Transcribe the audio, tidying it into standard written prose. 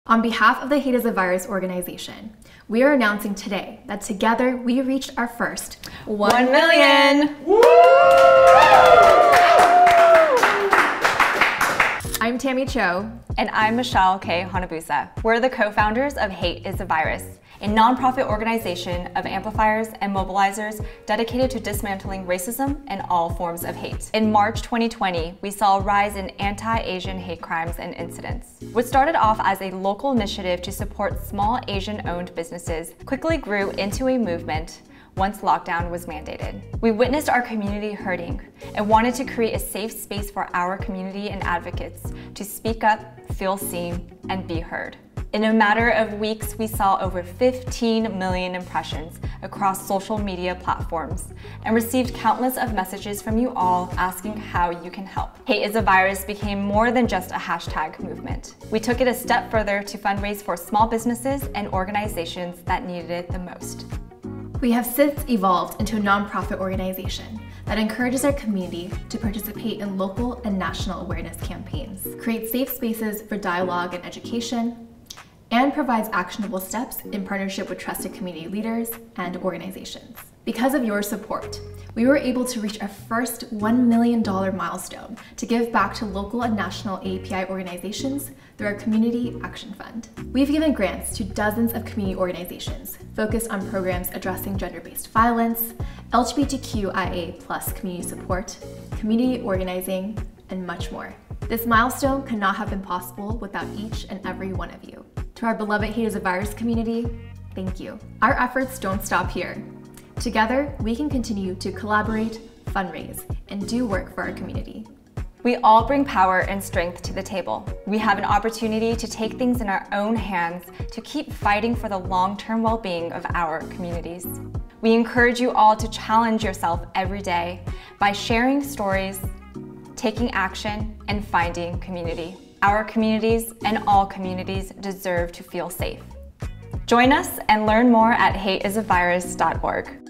On behalf of the Hate is a Virus organization, we are announcing today that together we reached our first 1 million! I'm Tammy Cho. And I'm Michelle K. Hanabusa. We're the co-founders of Hate is a Virus, a nonprofit organization of amplifiers and mobilizers dedicated to dismantling racism and all forms of hate. In March 2020, we saw a rise in anti-Asian hate crimes and incidents. What started off as a local initiative to support small Asian-owned businesses quickly grew into a movement once lockdown was mandated. We witnessed our community hurting and wanted to create a safe space for our community and advocates to speak up, feel seen, and be heard. In a matter of weeks, we saw over 15 million impressions across social media platforms and received countless of messages from you all asking how you can help. Hate is a Virus became more than just a hashtag movement. We took it a step further to fundraise for small businesses and organizations that needed it the most. We have since evolved into a nonprofit organization that encourages our community to participate in local and national awareness campaigns, create safe spaces for dialogue and education, and provides actionable steps in partnership with trusted community leaders and organizations. Because of your support, we were able to reach our first $1 million milestone to give back to local and national API organizations through our Community Action Fund. We've given grants to dozens of community organizations focused on programs addressing gender-based violence, LGBTQIA+ community support, community organizing, and much more. This milestone could not have been possible without each and every one of you. To our beloved Hate is a Virus community, thank you. Our efforts don't stop here. Together, we can continue to collaborate, fundraise, and do work for our community. We all bring power and strength to the table. We have an opportunity to take things in our own hands to keep fighting for the long-term well-being of our communities. We encourage you all to challenge yourself every day by sharing stories, taking action, and finding community. Our communities and all communities deserve to feel safe. Join us and learn more at hateIsAvirus.org.